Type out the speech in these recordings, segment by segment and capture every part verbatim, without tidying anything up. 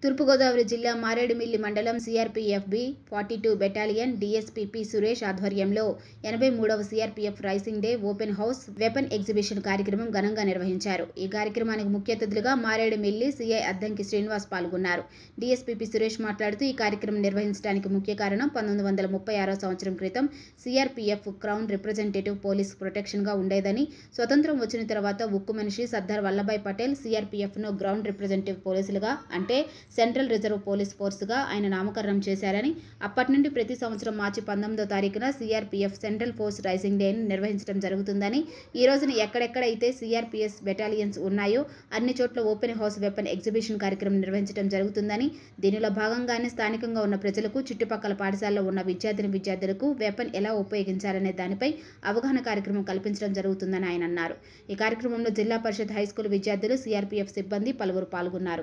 తూర్పుగోదావరి జిల్లా మారేడుమిల్లి మండలం CRPF B forty two battalion DSP P Suresh ఆధ్వర్యంలో ఎనభై మూడవ CRPF raising day open house weapon exhibition కార్యక్రమం ఘనంగా నిర్వహించారు. ఈ కార్యక్రమానికి ముఖ్య అతిథులుగా మారేడుమిల్లి సిఐ అద్దంకి శ్రీనివాస్ పాల్గొన్నారు. డీఎస్పీ పి సురేష్ మాట్లాడుతూ ఈ కార్యక్రమం నిర్వహించడానికి ముఖ్య కారణం పంతొమ్మిది వందల ముప్పై ఆరో సంవత్సరం క్రితం సిఆర్పీఎఫ్ క్రౌన్ రిప్రజెంటేటివ్ పోలీస్ ప్రొటెక్షన్గా ఉండేదని, స్వతంత్రం వచ్చిన తర్వాత ఉక్కు మనిషి సర్దార్ వల్లభాయ్ పటేల్ సిఆర్పీఎఫ్ను గ్రౌండ్ రిప్రజెంటేటివ్ పోలీసులుగా అంటే సెంట్రల్ రిజర్వ్ పోలీస్ ఫోర్స్గా ఆయన నామకరణం చేశారని, అప్పటి నుండి ప్రతి సంవత్సరం మార్చి పంతొమ్మిదో తారీఖున సిఆర్పీఎఫ్ సెంట్రల్ ఫోర్స్ రైజింగ్ డేను నిర్వహించడం జరుగుతుందని, ఈ రోజున ఎక్కడెక్కడైతే సిఆర్పీఎస్ బెటాలియన్స్ ఉన్నాయో అన్ని చోట్ల ఓపెన్ హౌస్ వెపన్ ఎగ్జిబిషన్ కార్యక్రమం నిర్వహించడం జరుగుతుందని, దీనిలో భాగంగానే స్థానికంగా ఉన్న ప్రజలకు, చుట్టుపక్కల పాఠశాలలో ఉన్న విద్యార్థిని విద్యార్థులకు వెపన్ ఎలా ఉపయోగించాలనే దానిపై అవగాహన కార్యక్రమం కల్పించడం జరుగుతుందని ఆయన అన్నారు. ఈ కార్యక్రమంలో జిల్లా పరిషత్ హైస్కూల్ విద్యార్థులు, సిఆర్పీఎఫ్ సిబ్బంది పలువురు పాల్గొన్నారు.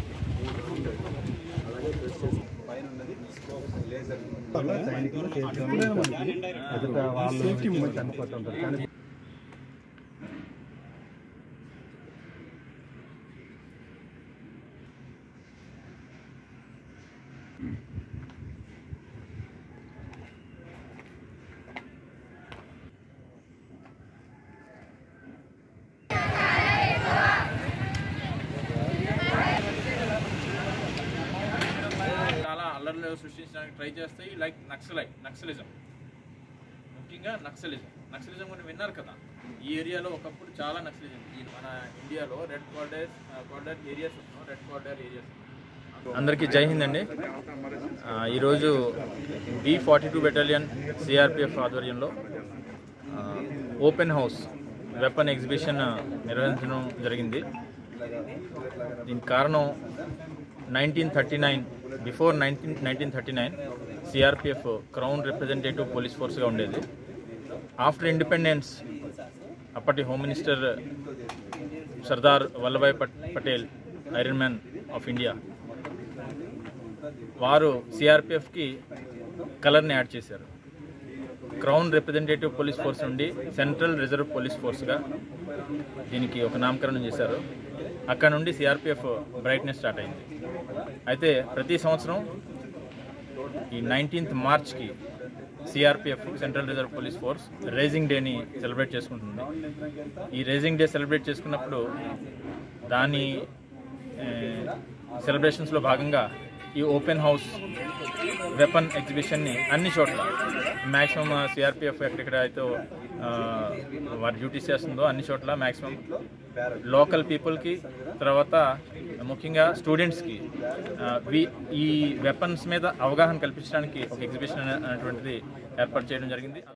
అల్లర్లు సృష్టించడానికి ట్రై చేస్తాయి. లైక్ నక్సలైట్ నక్సలిజం ముఖ్యంగా నక్సలిజం నక్సలిజం కూడా విన్నారు కదా. ఈ ఏరియాలో ఒకప్పుడు చాలా నక్సలిజం, ఈ మన ఇండియాలో red corridor corridor areas red corridor areas. అందరికీ జై హింద్ అండి. ఈరోజు B forty two battalion CRPF ఆధ్వర్యంలో ఓపెన్ హౌస్ వెపన్ ఎగ్జిబిషన్ నిర్వహించడం జరిగింది. దీనికి కారణం nineteen thirty nine before nineteen nineteen thirty nine CRPF crown representative police ఫోర్స్గా ఉండేది. ఆఫ్టర్ ఇండిపెండెన్స్ అప్పటి home minister Sardar Vallabhbhai Patel, iron man of India, వారు సిఆర్పిఎఫ్కి కలర్ని యాడ్ చేశారు. క్రౌన్ రిప్రజెంటేటివ్ పోలీస్ ఫోర్స్ నుండి సెంట్రల్ రిజర్వ్ పోలీస్ ఫోర్స్గా దీనికి ఒక నామకరణం చేశారు. అక్కడ నుండి సిఆర్పిఎఫ్ బ్రైట్నెస్ స్టార్ట్ అయింది. అయితే ప్రతి సంవత్సరం ఈ నైన్టీన్త్ మార్చ్కి CRPF central reserve police force rising డేని సెలబ్రేట్ చేసుకుంటుంది. ఈ రైజింగ్ డే సెలబ్రేట్ చేసుకున్నప్పుడు దాని సెలబ్రేషన్స్లో భాగంగా ఈ ఓపెన్ హౌస్ వెపన్ ఎగ్జిబిషన్ని అన్ని చోట్ల మ్యాక్సిమం సిఆర్పిఎఫ్ ఎక్కడెక్కడ అయితే వారి డ్యూటీస్ చేస్తుందో అన్ని చోట్ల మ్యాక్సిమం లోకల్ పీపుల్కి, తర్వాత ముఖ్యంగా స్టూడెంట్స్కి ఈ వెపన్స్ మీద అవగాహన కల్పించడానికి ఒక ఎగ్జిబిషన్ అనేటువంటిది ఏర్పాటు చేయడం జరిగింది.